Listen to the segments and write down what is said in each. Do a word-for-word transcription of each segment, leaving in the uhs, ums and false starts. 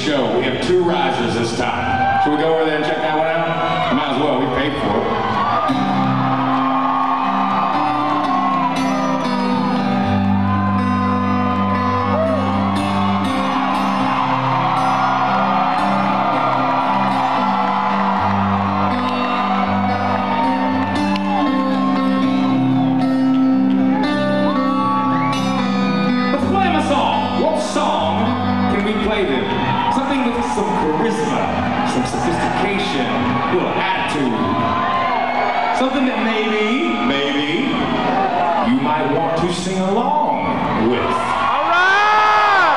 show. We have two risers this time. Should we go over there and check that one out? Might as well, we paid for it. Some charisma, some sophistication, a little attitude. Something that maybe, maybe, you might want to sing along with. All right!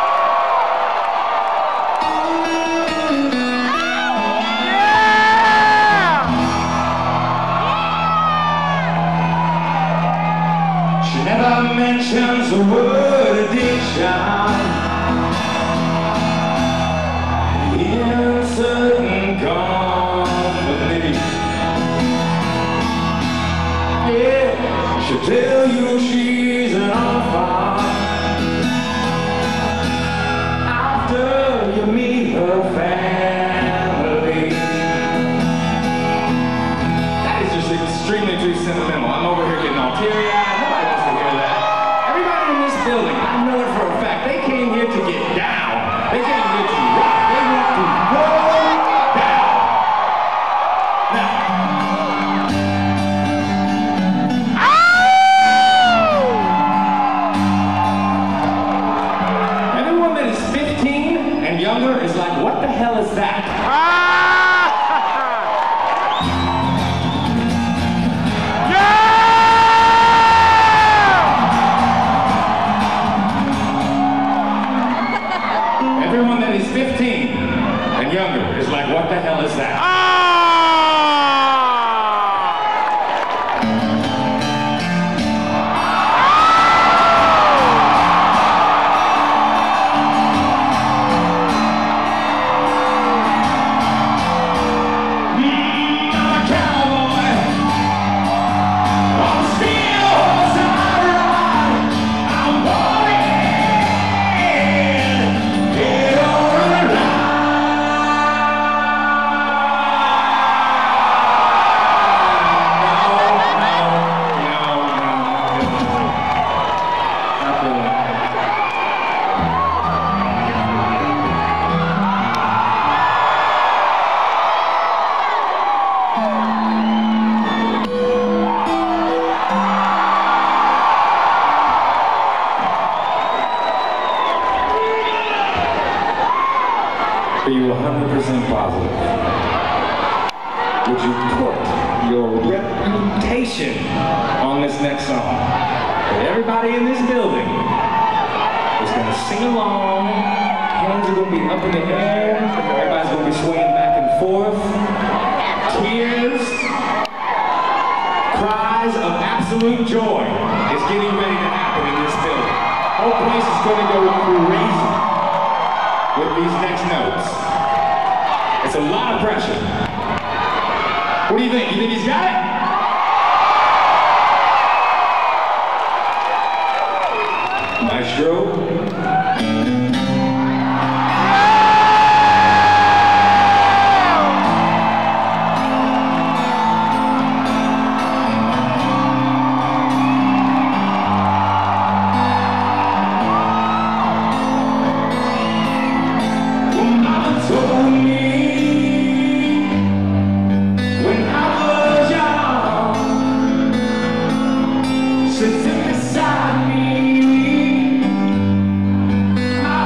Yeah! She never mentions the word addiction. Certain company, yeah, she'll tell you she's an orphan after you meet her family. That is just extremely too sentimental. I'm over here getting all teary-eyed. Nobody wants to hear that. Everybody in this building, I know it for a fact, they came here to get down. They came here to rock. They want to roll. Is like, what the hell is that? Ah! Yeah! Everyone that is fifteen and younger is like, what the hell is that? Ah! Are you one hundred percent positive? Would you put your reputation on this next song? That everybody in this building is going to sing along, hands are going to be up in the air, everybody's going to be swaying back and forth, tears, cries of absolute joy is getting ready to happen in this building. The whole place is going to go crazy with these next notes. It's a lot of pressure. What do you think? You think he's got it? Maestro? Sitting beside me,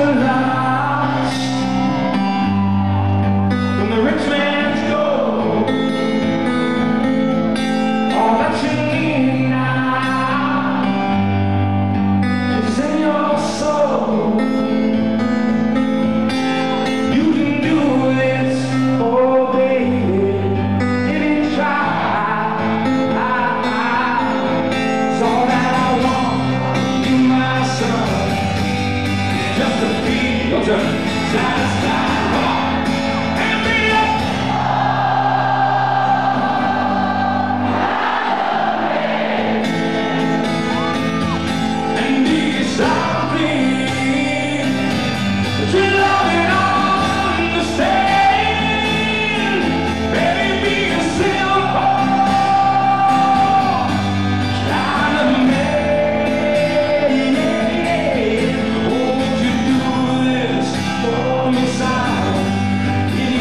you're lost when the rich man's gold, all that you need now is in your soul. You can do this, oh baby, if you try. It's all that I want, you my son, just to be Your turn. satisfied. And be up. And be something that you love and understand. Baby, be a simple kind of man. Won't you do this for me, son, if you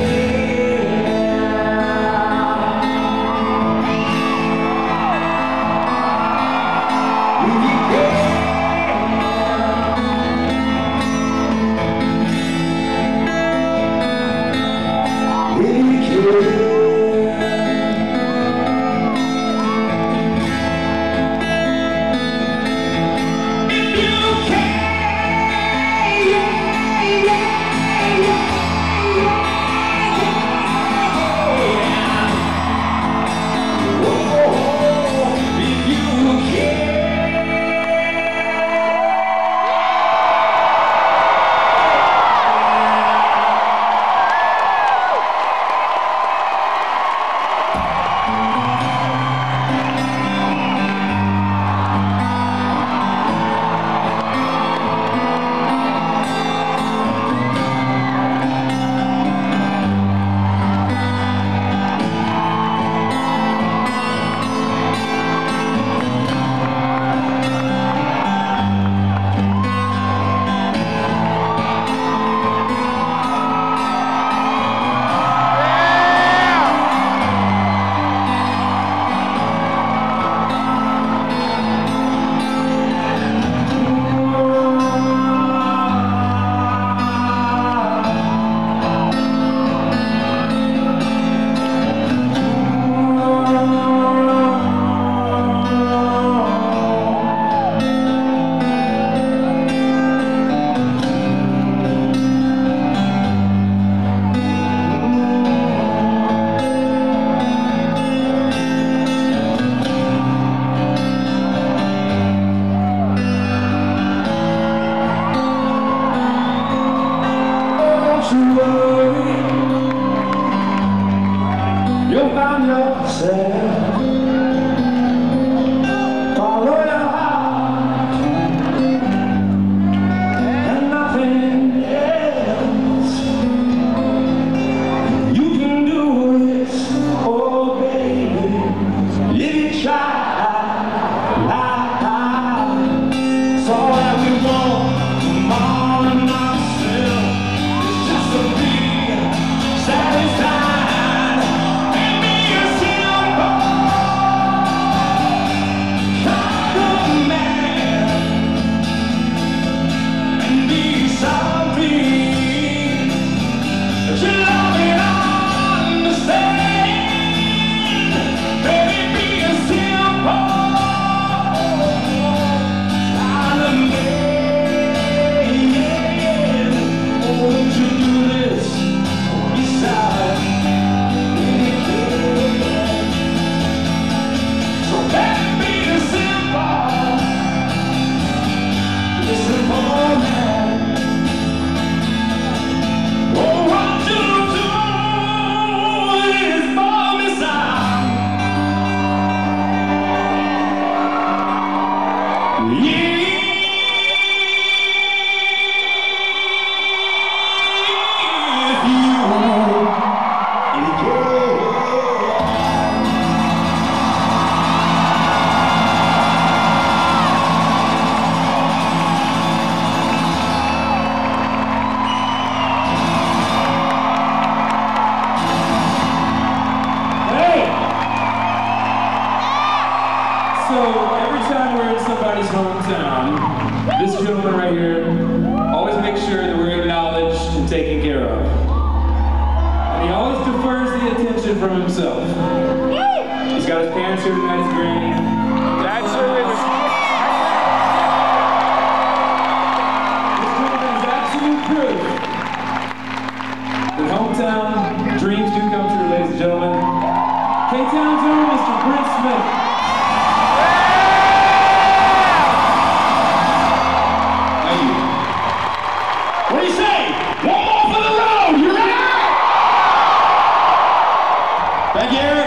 can? If you can. If you can. You'll find yourself, follow your heart and nothing else. You can do this, oh baby, if you try. It's all that we want from all of myself, it's just to be satisfied. So every time we're in somebody's hometown, This gentleman right here always makes sure that we're acknowledged and taken care of. And he always defers the attention from himself. He's got his parents here tonight, his granny. That's it. This gentleman is absolute proof that hometown dreams do come true, ladies and gentlemen. K-Town's own Mister Brent Smith. Thank you. What do you say? One more for the road. You ready? Thank you, Eric.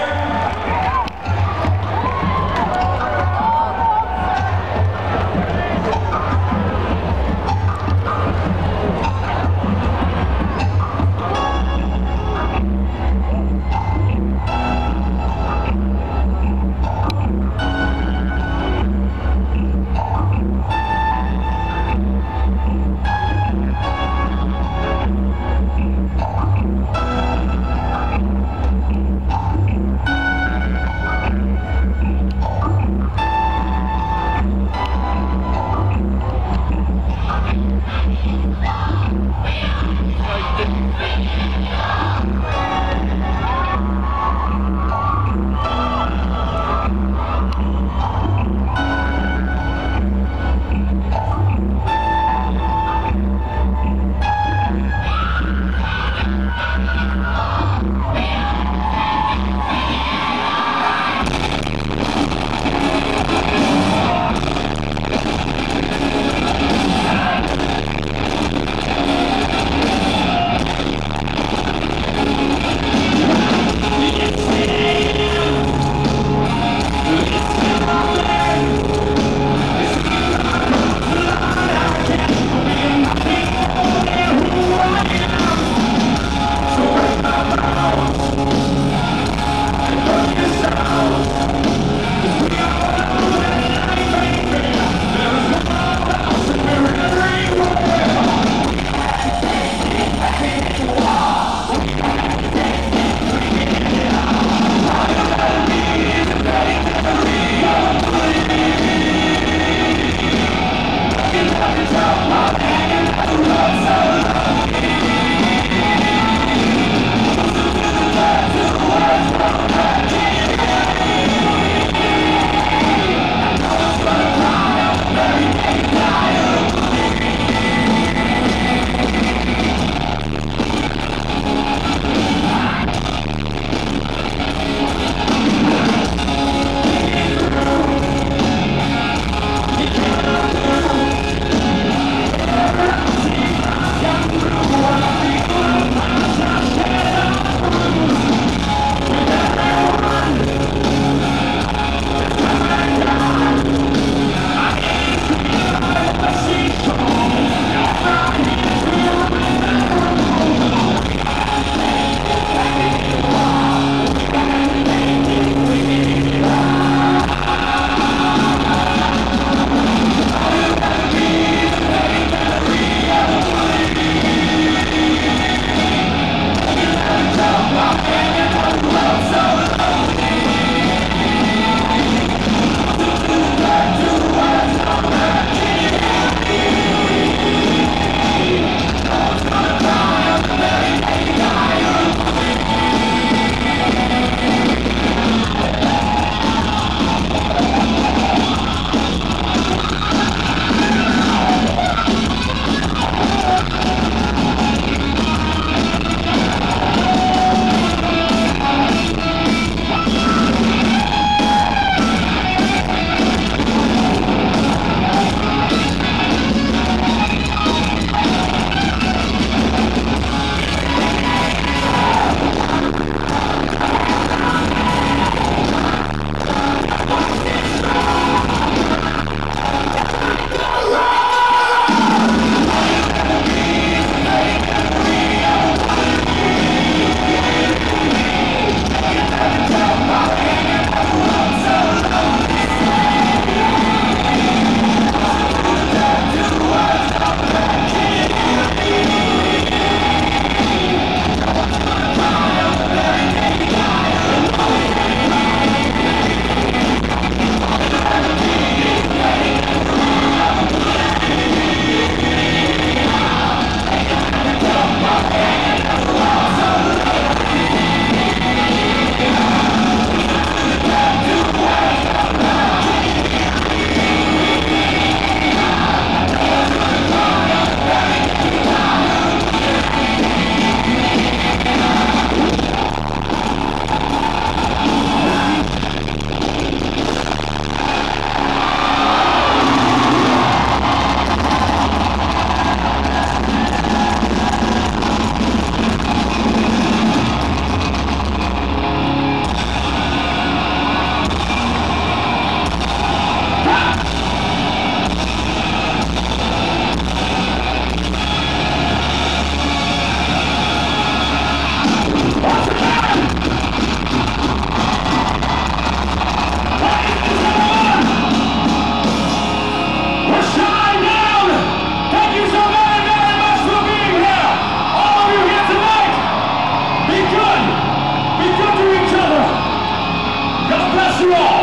Knoxville.